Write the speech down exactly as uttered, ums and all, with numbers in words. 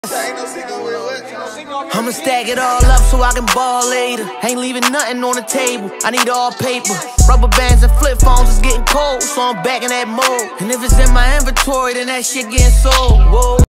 I'ma stack it all up so I can ball later. Ain't leaving nothing on the table, I need all paper. Rubber bands and flip phones is getting cold, so I'm back in that mode. And if it's in my inventory, then that shit getting sold. Whoa.